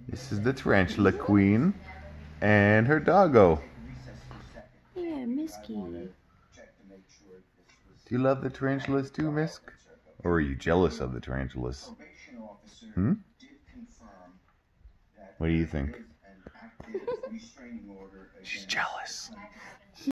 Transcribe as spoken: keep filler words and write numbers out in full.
This is the tarantula queen and her doggo. Yeah, Misky. Do you love the tarantulas too, Misk? Or are you jealous of the tarantulas? Hmm? What do you think? She's jealous.